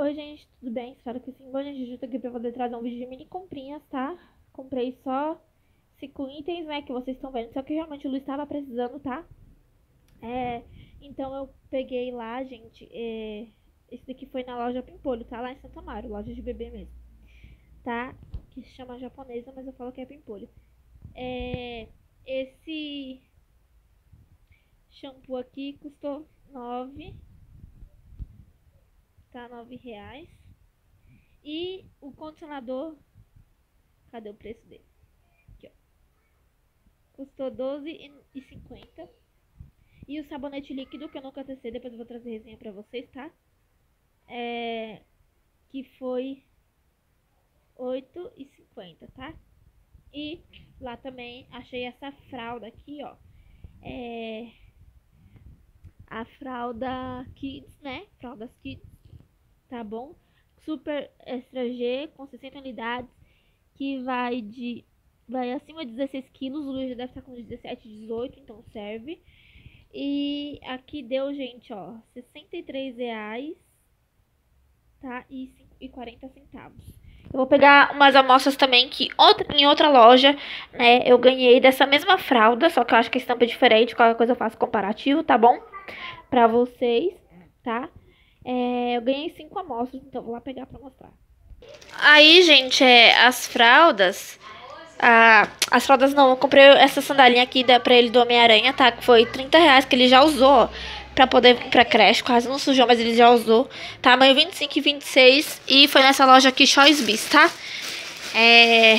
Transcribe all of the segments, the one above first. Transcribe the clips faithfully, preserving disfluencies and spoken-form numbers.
Oi, gente, tudo bem? Espero que sim. Bom, gente, eu tô aqui pra poder trazer um vídeo de mini comprinhas, tá? Comprei só cinco itens, né, que vocês estão vendo. Só que realmente o Luiz estava precisando, tá? É, então eu peguei lá, gente. É, esse daqui foi na loja Pimpolho, tá? Lá em Santo Amaro, loja de bebê mesmo, tá? Que se chama japonesa, mas eu falo que é Pimpolho. É, esse shampoo aqui custou nove, tá? Nove reais. E o condicionador, cadê o preço dele? Aqui, ó. Custou doze e cinquenta. E o sabonete líquido, que eu nunca testei, depois eu vou trazer resenha pra vocês, tá? É, que foi oito e cinquenta, tá? E lá também achei essa fralda aqui, ó. É a fralda Kids, né? Fraldas Kids, tá bom? Super Extra G, com sessenta unidades, que vai de vai acima de dezesseis quilos. O Luiz já deve estar com dezessete, dezoito, então serve. E aqui deu, gente, ó, sessenta e três reais, tá? E quarenta centavos. Eu vou pegar umas amostras também que outra, em outra loja, né, eu ganhei dessa mesma fralda, só que eu acho que a estampa é diferente, qualquer coisa eu faço comparativo, tá bom? Pra vocês, tá? É, eu ganhei cinco amostras, então vou lá pegar pra mostrar. Aí, gente, é, as fraldas... Ah, as fraldas não, eu comprei essa sandalinha aqui da, pra ele do Homem-Aranha, tá? Que foi trinta reais que ele já usou pra poder ir pra creche. Quase não sujou, mas ele já usou. Tamanho vinte e cinco e vinte e seis. E foi nessa loja aqui, Choice Bis, tá? É...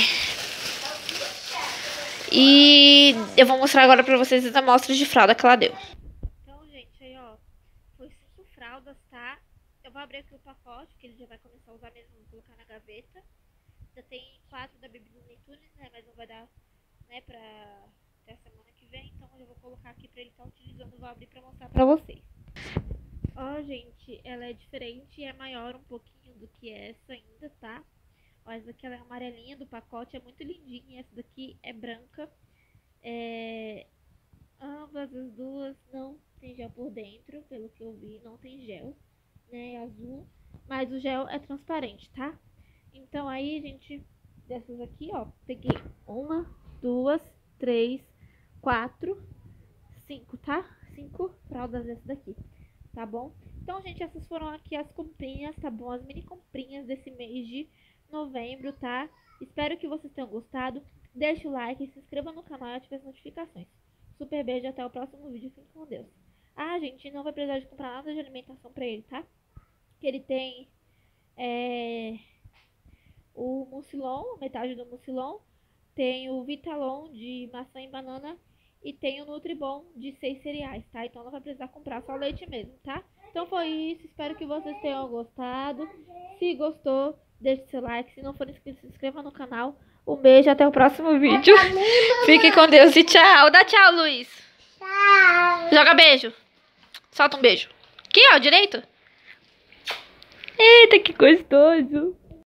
E eu vou mostrar agora pra vocês as amostras de fralda que ela deu. Então, gente, aí, ó. Foi cinco fraldas, tá? Eu vou abrir aqui o pacote, que ele já vai começar a usar mesmo. Vou colocar na gaveta. Já tem quatro da Baby Looney Tunes, né? Mas não vai dar, né, pra até a semana que vem. Então eu vou colocar aqui pra ele estar tá utilizando. Vou abrir pra mostrar pra vocês. Ó, gente, ela é diferente e é maior um pouquinho do que essa ainda, tá? Ó, essa daqui ela é amarelinha do pacote, é muito lindinha. E essa daqui é branca. É... Ambas as duas não tem gel por dentro, pelo que eu vi, não tem gel, né? É azul, mas o gel é transparente, tá? Então aí, gente, dessas aqui, ó, peguei uma, duas, três, quatro, cinco, tá? Cinco fraldas dessas daqui, tá bom? Então, gente, essas foram aqui as comprinhas, tá bom? As mini comprinhas desse mês de novembro, tá? Espero que vocês tenham gostado. Deixa o like, se inscreva no canal e ative as notificações. Super beijo, até o próximo vídeo. Fique com Deus. Ah, gente, não vai precisar de comprar nada de alimentação pra ele, tá? Que ele tem... É... o Mucilon, metade do Mucilon, tem o Vitalon de maçã e banana e tem o Nutribon de seis cereais, tá? Então não vai precisar comprar, só leite mesmo, tá? Então foi isso, espero que vocês tenham gostado. Se gostou, deixe seu like. Se não for inscrito, se inscreva no canal. Um beijo, até o próximo vídeo. Fique com Deus e tchau. Dá tchau, Luiz. Tchau. Joga beijo. Solta um beijo. Aqui, ó, direito. Eita, que gostoso.